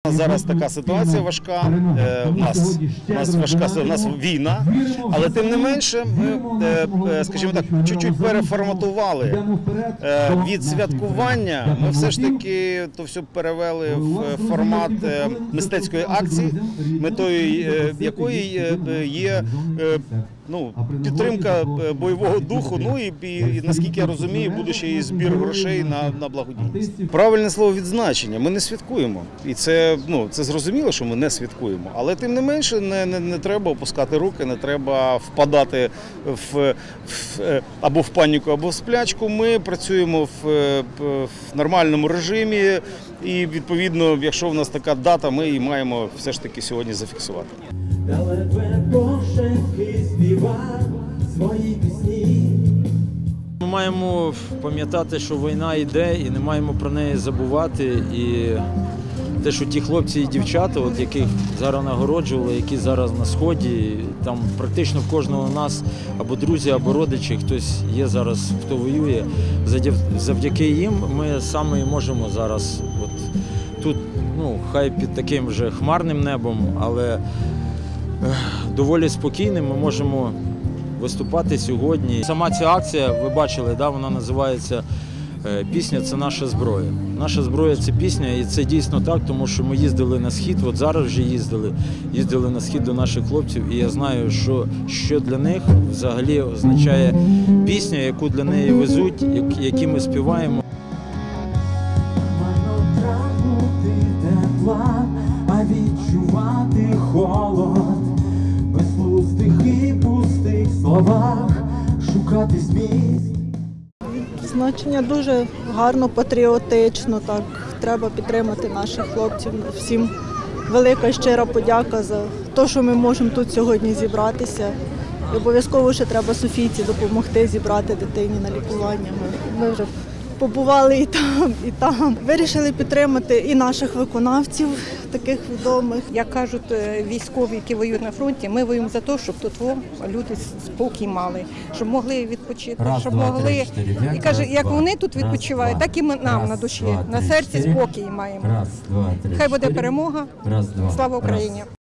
Зараз така ситуація важка, у нас війна, але тим не менше ми, скажімо так, чуть-чуть переформатували від святкування, ми все ж таки то все перевели в формат мистецької акції, метою якої є підтримка бойового духу, і наскільки я розумію, буде ще і збір грошей на благодійність. Правильне слово відзначення, ми не святкуємо, і це зрозуміло, що ми не святкуємо, але тим не менше не треба опускати руки, не треба впадати або в паніку, або в сплячку. Ми працюємо в нормальному режимі і, відповідно, якщо в нас така дата, ми її маємо все ж таки сьогодні зафіксувати. Ми маємо пам'ятати, що війна йде і не маємо про неї забувати. І те, що ті хлопці і дівчата, яких зараз нагороджували, які зараз на Сході, там практично в кожного з нас або друзі, або родичі, хтось є зараз, хто воює, завдяки їм ми саме і можемо зараз тут, хай під таким вже хмарним небом, але доволі спокійним ми можемо виступати сьогодні. Сама ця акція, ви бачили, вона називається «Пісня – це наша зброя». Наша зброя – це пісня, і це дійсно так, тому що ми їздили на Схід, зараз вже їздили на Схід до наших хлопців, і я знаю, що для них взагалі означає пісня, яку для неї везуть, які ми співаємо. А відчувати холод, безпустих і пустих словах, шукати зміст. Значення дуже гарно, патріотично, так. Треба підтримати наших хлопців. Всім велика і щира подяка за те, що ми можемо тут сьогодні зібратися. І обов'язково ще треба Софійці допомогти зібрати дитині на лікування. Ми вже побували і там, і там. Вирішили підтримати і наших виконавців, таких відомих. Як кажуть військові, які воюють на фронті, ми воюємо за те, щоб тут люди спокій мали, щоб могли відпочити, щоб могли. І каже, як вони тут відпочивають, так і ми нам на душі, на серці спокій маємо. Хай буде перемога. Слава Україні!